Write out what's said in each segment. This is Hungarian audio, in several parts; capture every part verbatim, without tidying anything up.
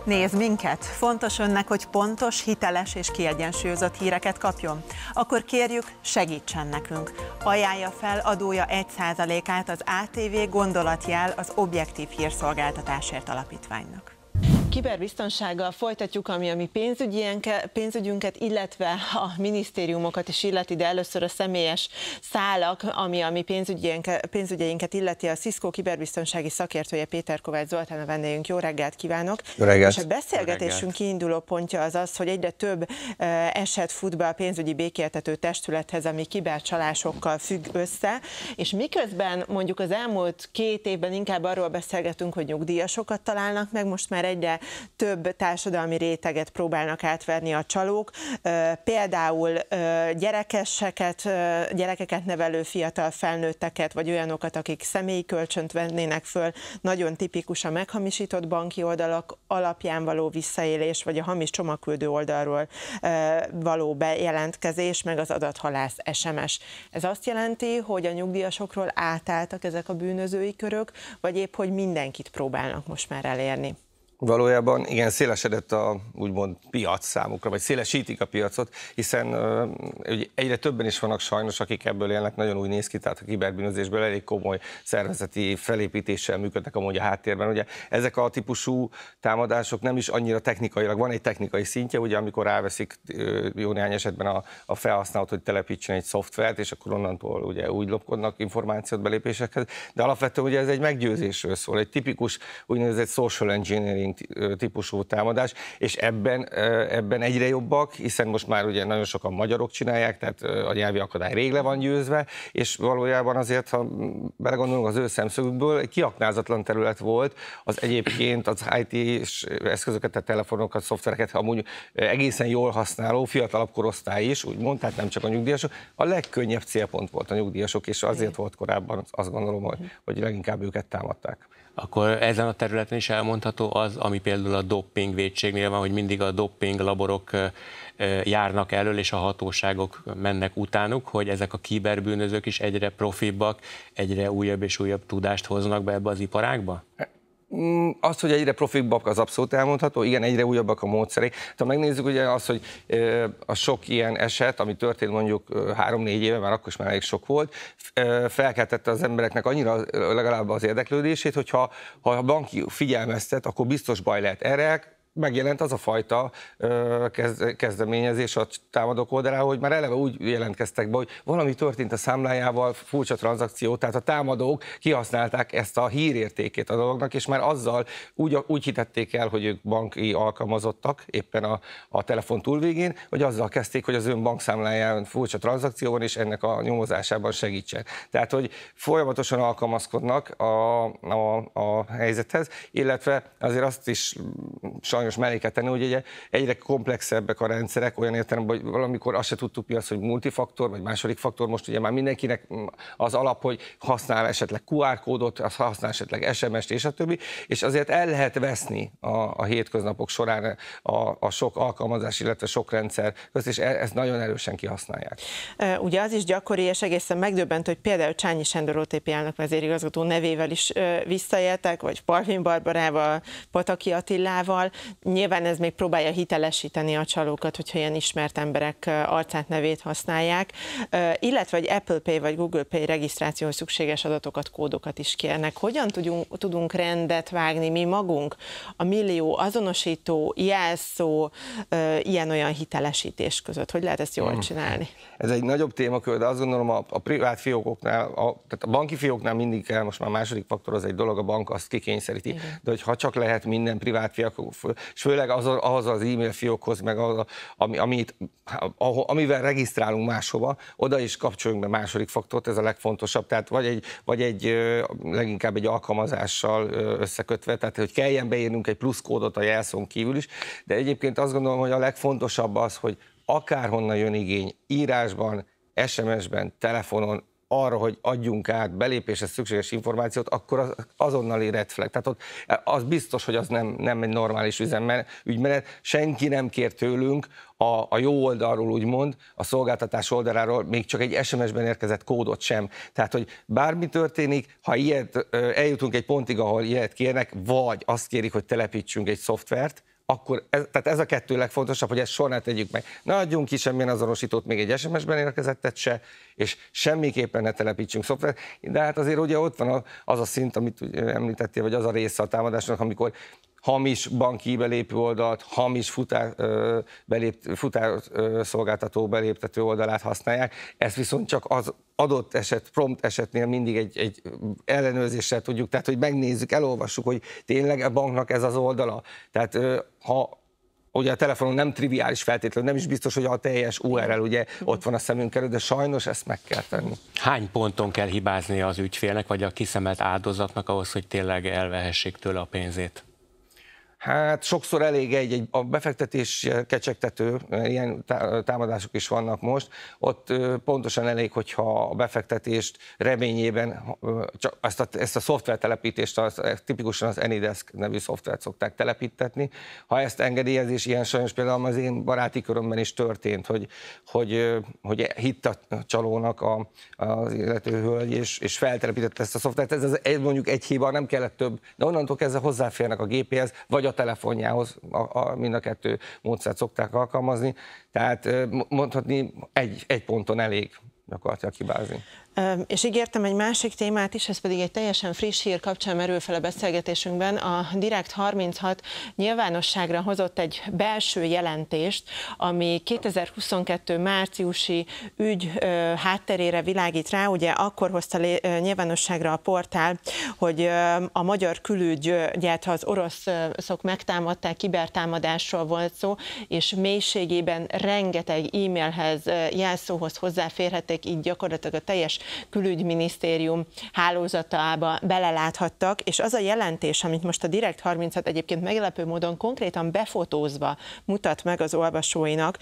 Nézd minket! Fontos önnek, hogy pontos, hiteles és kiegyensúlyozott híreket kapjon? Akkor kérjük, segítsen nekünk! Ajánlja fel adója egy százalékát az á té vé Gondolatjel az Objektív Hírszolgáltatásért Alapítványnak. Kiberbiztonsággal folytatjuk, ami a mi pénzügyünket, illetve a minisztériumokat is illeti, de először a személyes szálak, ami a mi pénzügyeinket illeti. A Cisco kiberbiztonsági szakértője Péter Kovács Zoltán a vendégünk. Jó reggelt kívánok! Jó reggelt. És a beszélgetésünk kiinduló pontja az az, hogy egyre több eset fut be a pénzügyi békéltető testülethez, ami kibercsalásokkal függ össze, és miközben mondjuk az elmúlt két évben inkább arról beszélgetünk, hogy nyugdíjasokat találnak meg, most már egyre több társadalmi réteget próbálnak átverni a csalók, például gyerekeseket, gyerekeket nevelő fiatal felnőtteket, vagy olyanokat, akik személyi kölcsönt vennének föl, nagyon tipikus a meghamisított banki oldalak alapján való visszaélés, vagy a hamis csomagküldő oldalról való bejelentkezés, meg az adathalász es em es. Ez azt jelenti, hogy a nyugdíjasokról átálltak ezek a bűnözői körök, vagy épp, hogy mindenkit próbálnak most már elérni? Valójában igen, szélesedett a úgymond piac számukra, vagy szélesítik a piacot, hiszen uh, egyre többen is vannak sajnos, akik ebből élnek, nagyon úgy néz ki, tehát a kiberbűnözésből elég komoly szervezeti felépítéssel működnek amúgy a háttérben. Ugye ezek a típusú támadások nem is annyira technikailag, van egy technikai szintje, ugye amikor ráveszik uh, jó néhány esetben a, a felhasználót, hogy telepítsen egy szoftvert, és akkor onnantól ugye úgy lopkodnak információt belépésekhez, de alapvetően ugye ez egy meggyőzésről szól, egy tipikus úgynevezett social engineering típusú támadás, és ebben, ebben egyre jobbak, hiszen most már ugye nagyon sokan magyarok csinálják, tehát a nyelvi akadály rég le van győzve, és valójában azért, ha belegondolunk az ő szemszögükből, egy kiaknázatlan terület volt, az egyébként az i té-s eszközöket, tehát telefonokat, szoftvereket amúgy egészen jól használó, fiatalabb korosztály is, úgymond, tehát nem csak a nyugdíjasok, a legkönnyebb célpont volt a nyugdíjasok, és azért volt korábban, azt gondolom, hogy, hogy leginkább őket támadták. Akkor ezen a területen is elmondható az, ami például a dopping vétségnél van, hogy mindig a dopping laborok járnak elől, és a hatóságok mennek utánuk, hogy ezek a kiberbűnözők is egyre profibbak, egyre újabb és újabb tudást hoznak be ebbe az iparágba? Az, hogy egyre profibbak, az abszolút elmondható, igen, egyre újabbak a módszerek. Ha megnézzük ugye az, hogy a sok ilyen eset, ami történt mondjuk három-négy éve, már akkor is már elég sok volt, felkeltette az embereknek annyira legalább az érdeklődését, hogyha ha a banki figyelmeztet, akkor biztos baj lehet. Erre megjelent az a fajta kezdeményezés a támadók oldaláról, hogy már eleve úgy jelentkeztek be, hogy valami történt a számlájával, furcsa tranzakció, tehát a támadók kihasználták ezt a hírértékét a dolognak, és már azzal úgy, úgy hitették el, hogy ők banki alkalmazottak éppen a, a telefon túlvégén, hogy azzal kezdték, hogy az ön bankszámláján furcsa tranzakció van, és ennek a nyomozásában segítsen. Tehát, hogy folyamatosan alkalmazkodnak a, a, a helyzethez, illetve azért azt is sajnos mellé kell tenni, hogy ugye egyre komplexebbek a rendszerek, olyan értelemben, hogy valamikor azt se tudtuk mi az, hogy multifaktor, vagy második faktor, most ugye már mindenkinek az alap, hogy használ esetleg kú ár kódot, az használ esetleg es em est és a többi, és azért el lehet veszni a, a hétköznapok során a, a sok alkalmazás, illetve sok rendszer közt, és ezt nagyon erősen kihasználják. Ugye az is gyakori, és egészen megdöbbent, hogy például Csányi Sándor o té pé elnök vezérigazgató nevével is visszaéltek, vagy Parvin Barbarával, Pataki Attilával. Nyilván ez még próbálja hitelesíteni a csalókat, hogyha ilyen ismert emberek arcát, nevét használják, illetve hogy Apple Pay vagy Google Pay regisztrációhoz szükséges adatokat, kódokat is kérnek. Hogyan tudunk, tudunk rendet vágni mi magunk a millió azonosító, jelszó, ilyen-olyan hitelesítés között? Hogy lehet ezt jól csinálni? Ez egy nagyobb témakör, de azt gondolom a, a privát fiókoknál, a, tehát a banki fióknál mindig kell, most már a második faktor az egy dolog, a bank azt kikényszeríti, igen. De hogyha csak lehet minden privát fiók, és főleg az, ahhoz az e-mail fiókhoz, meg az, ami, amit, amivel regisztrálunk máshova, oda is kapcsoljunk be második faktort, ez a legfontosabb, tehát vagy egy, vagy egy leginkább egy alkalmazással összekötve, tehát hogy kelljen beírnunk egy pluszkódot a jelszón kívül is, de egyébként azt gondolom, hogy a legfontosabb az, hogy akárhonnan jön igény, írásban, es em esben, telefonon, arra, hogy adjunk át belépéshez szükséges információt, akkor az azonnali red flag. Tehát ott az biztos, hogy az nem, nem egy normális ügymenet. Senki nem kér tőlünk a, a jó oldalról, úgymond, a szolgáltatás oldaláról még csak egy es em esben érkezett kódot sem. Tehát, hogy bármi történik, ha ilyet, eljutunk egy pontig, ahol ilyet kérnek, vagy azt kérik, hogy telepítsünk egy szoftvert, akkor ez, tehát ez a kettő legfontosabb, hogy ezt soha ne tegyük meg. Ne adjunk ki semmilyen azonosítót, még egy es em es-ben érkezettet se, és semmiképpen ne telepítsünk szoftvert. De hát azért ugye ott van az a szint, amit említettél, vagy az a része a támadásnak, amikor hamis banki belépő oldalt, hamis futár, belép, futár szolgáltató beléptető oldalát használják. Ezt viszont csak az adott eset, prompt esetnél mindig egy, egy ellenőrzéssel tudjuk, tehát hogy megnézzük, elolvassuk, hogy tényleg a banknak ez az oldala. Tehát ha ugye a telefonon nem triviális feltétlenül, nem is biztos, hogy a teljes u er el ugye ott van a szemünk előtt, de sajnos ezt meg kell tenni. Hány ponton kell hibázni az ügyfélnek, vagy a kiszemelt áldozatnak ahhoz, hogy tényleg elvehessék tőle a pénzét? Hát sokszor elég egy, egy a befektetés kecsegtető, ilyen támadások is vannak most, ott pontosan elég, hogyha a befektetést reményében csak ezt a, ezt a szoftvertelepítést, az, tipikusan az Anydesk nevű szoftvert szokták telepítetni. Ha ezt engedélyezés, ilyen sajnos például az én baráti körömben is történt, hogy, hogy, hogy hitt a csalónak a, az illető hölgy, és, és feltelepítette ezt a szoftvert. Ez az, mondjuk egy hiba, nem kellett több, de onnantól kezdve hozzáférnek a gépéhez, vagy a telefonjához, a, a, mind a kettő módszert szokták alkalmazni, tehát mondhatni egy, egy ponton elég gyakorlatilag hibázni. És ígértem egy másik témát is, ez pedig egy teljesen friss hír kapcsán merül fel a beszélgetésünkben. A Direkt harminchat nyilvánosságra hozott egy belső jelentést, ami kétezer-huszonkettő márciusi ügy hátterére világít rá. Ugye akkor hozta nyilvánosságra a portál, hogy a magyar külügyet az oroszok megtámadták, kibertámadásról volt szó, és mélységében rengeteg e-mailhez, jelszóhoz hozzáférhettek, így gyakorlatilag a teljes külügyminisztérium hálózatába beleláthattak, és az a jelentés, amit most a Direkt harminchat egyébként meglepő módon konkrétan befotózva mutat meg az olvasóinak,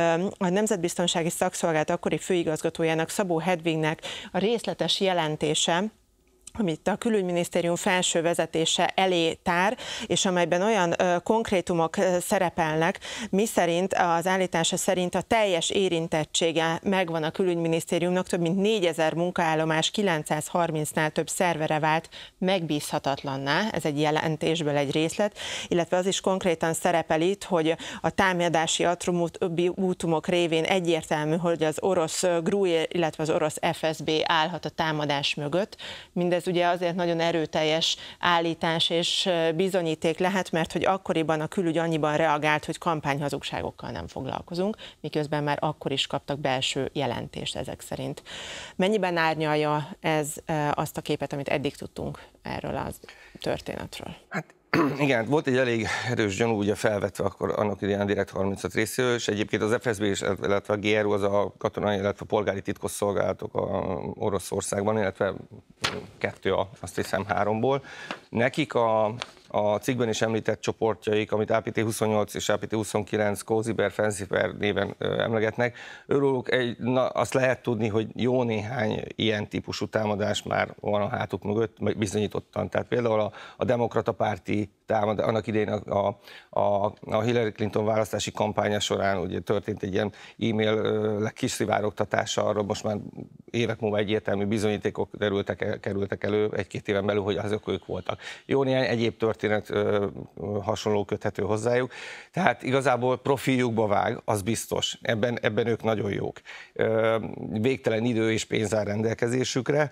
a Nemzetbiztonsági Szakszolgálat akkori főigazgatójának, Szabó Hedvignek a részletes jelentése, amit a külügyminisztérium felső vezetése elé tár, és amelyben olyan ö, konkrétumok ö, szerepelnek, miszerint az állítása szerint a teljes érintettsége megvan a külügyminisztériumnak, több mint négyezer munkaállomás, kilencszázharmincnál több szervere vált megbízhatatlanná, ez egy jelentésből egy részlet, illetve az is konkrétan szerepel itt, hogy a támadási attribútumok révén egyértelmű, hogy az orosz GRU, illetve az orosz ef es bé állhat a támadás mögött. Mindez Ez ugye azért nagyon erőteljes állítás és bizonyíték lehet, mert hogy akkoriban a külügy annyiban reagált, hogy kampányhazugságokkal nem foglalkozunk, miközben már akkor is kaptak belső jelentést ezek szerint. Mennyiben árnyalja ez azt a képet, amit eddig tudtunk erről a történetről? Hát igen, volt egy elég erős gyanú ugye felvetve akkor annak idején a Direkt harminchat részéről, és egyébként az ef es bé, illetve a gé er u, az a katonai, illetve a polgári titkosszolgálatok a Oroszországban, illetve kettő, a, azt hiszem háromból. Nekik a, a cikkben is említett csoportjaik, amit á pé té huszonnyolc és á pé té huszonkilenc, Coziber, Fancyver néven emlegetnek, őróluk egy, na, azt lehet tudni, hogy jó néhány ilyen típusú támadás már van a hátuk mögött, bizonyítottan. Tehát például a, a demokrata párti támad, annak idején a, a, a Hillary Clinton választási kampánya során ugye történt egy ilyen e-mail kiszivárogtatása, arra most már évek múlva egyértelmű bizonyítékok derültek, kerültek elő egy-két éven belül, hogy azok ők voltak. Jó néhány egyéb történet ö, hasonló köthető hozzájuk, tehát igazából profiljukba vág, az biztos, ebben, ebben ők nagyon jók. Ö, végtelen idő és pénz áll rendelkezésükre.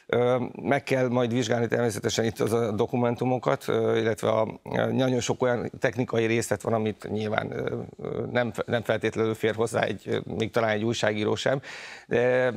Meg kell majd vizsgálni természetesen itt az a dokumentumokat, illetve a, nagyon sok olyan technikai részlet van, amit nyilván nem, nem feltétlenül fér hozzá egy, még talán egy újságíró sem, de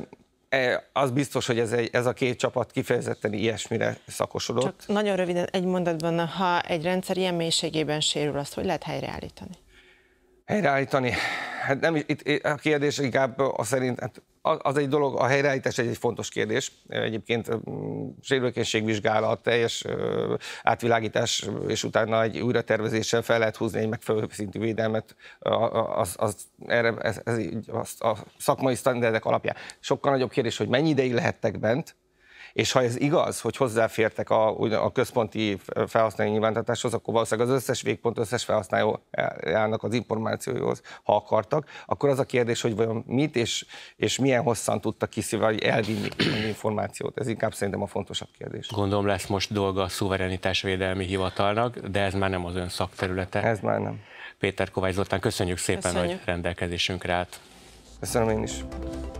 az biztos, hogy ez, egy, ez a két csapat kifejezetten ilyesmire szakosodott. Csak nagyon röviden egy mondatban, ha egy rendszer ilyen mélységében sérül, azt hogy lehet helyreállítani? Helyreállítani? Hát nem, itt a kérdés inkább az szerint, hát az egy dolog, a helyreállítás egy, egy fontos kérdés. Egyébként sérülékenységvizsgálat, teljes átvilágítás, és utána egy újratervezéssel fel lehet húzni egy megfelelő szintű védelmet az, az, erre, ez, ez az, a szakmai sztenderdek alapján. Sokkal nagyobb kérdés, hogy mennyi ideig lehettek bent, és ha ez igaz, hogy hozzáfértek a, a központi felhasználói nyilvántartáshoz, akkor valószínűleg az összes végpont, összes felhasználójának az információhoz, ha akartak, akkor az a kérdés, hogy vajon mit és, és milyen hosszan tudtak kiszívni, elvinni az információt. Ez inkább szerintem a fontosabb kérdés. Gondolom lesz most dolga a szuverenitásvédelmi hivatalnak, de ez már nem az ön szakterülete. Ez már nem. Péter Kovács Zoltán, köszönjük szépen, köszönjük. hogy rendelkezésünkre állt. Köszönöm én is.